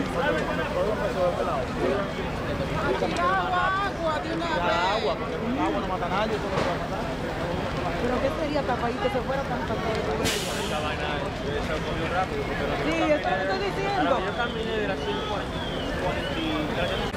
Agua de una vez. Agua, porque con agua no mata a nadie, eso no va a matar. Pero ¿qué sería tapadito que se fuera tan pasado? Esa vaina se movió rápido. Sí, eso lo estoy diciendo. Yo caminé de las 5:43.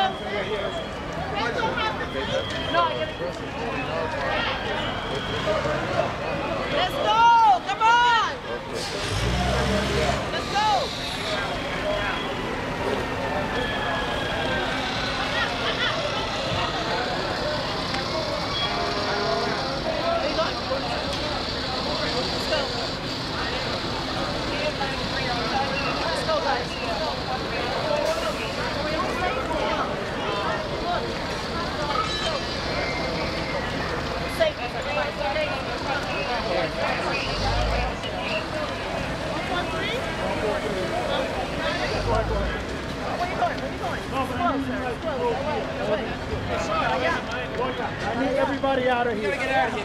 Let's go! Come on! Let's go! I need everybody out of here. Get out of here.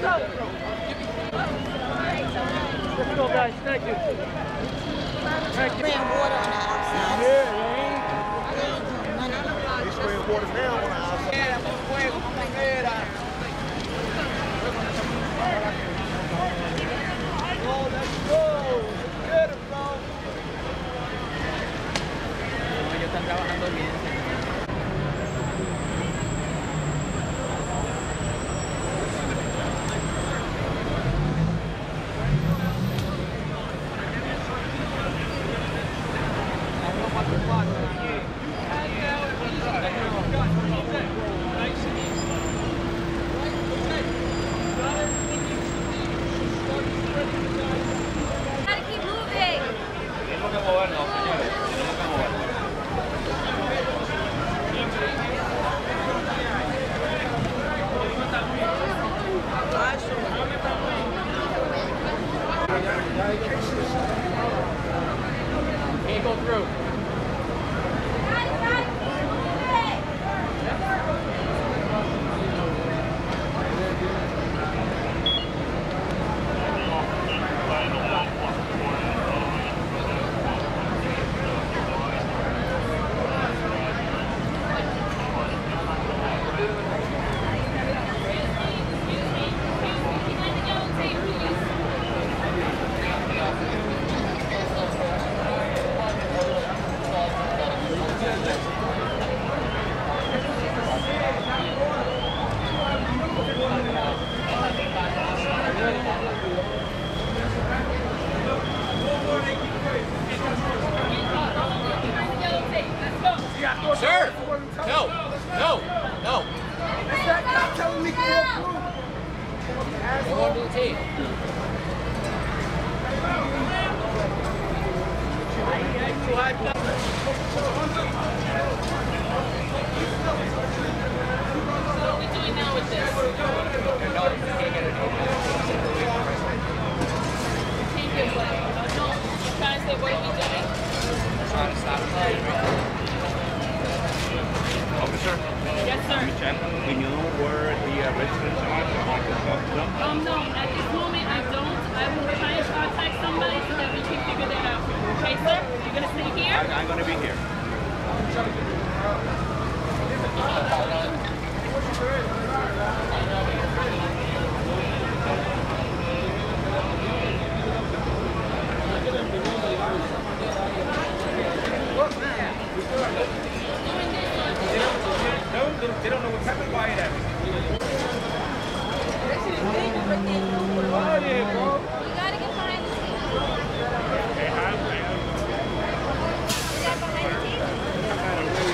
Let's go, guys. Thank you. Thank you. Spraying water on the outside. Yeah, They spraying water now on the outside. Ellos están trabajando bien. Can't go through. Sir! No! No! No! It's that guy telling me to go through. We're going to the team. What are we doing now with this? Can't get what? No, you're trying to say what are we doing? Trying to stop it. Officer, Yes, sir. do you know where the residents are? No, at this moment I don't. I will try and contact somebody so that we can figure that out. Okay, sir? You're gonna stay here? I'm going to be here. They don't know what's happening. Why it happened. We gotta get behind the scenes. We got behind the scenes.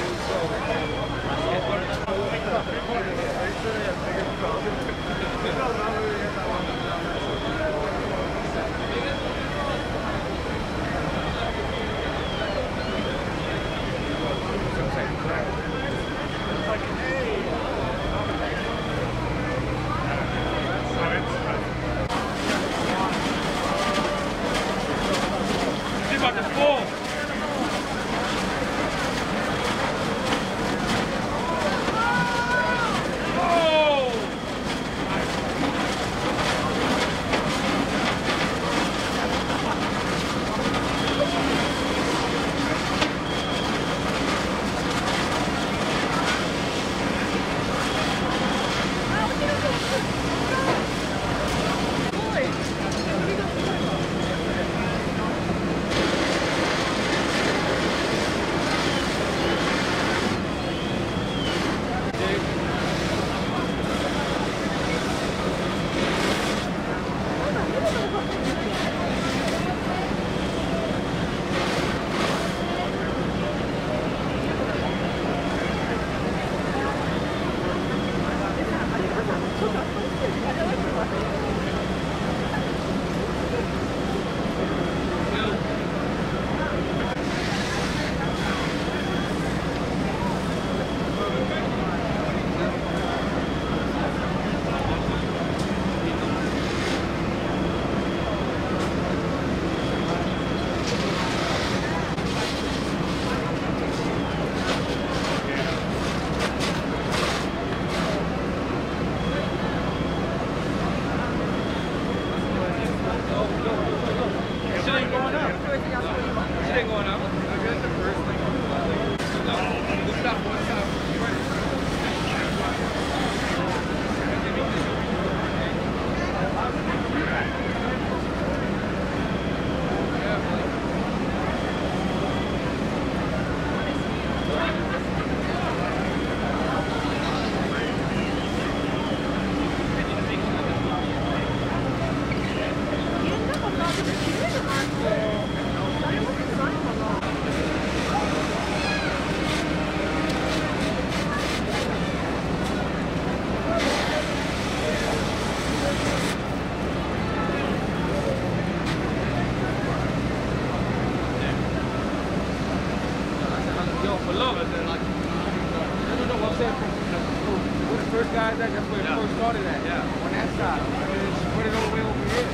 said where the first guys at, that's where it first started at. Yeah. On that side. And then she put it all the way over here.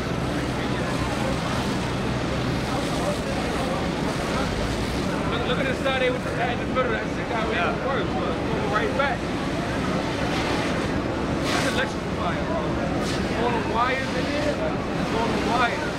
Look at the side they was at in the middle. That's the guy we had first. Going right back. That's electrical fire. All the wires in there. All the wires.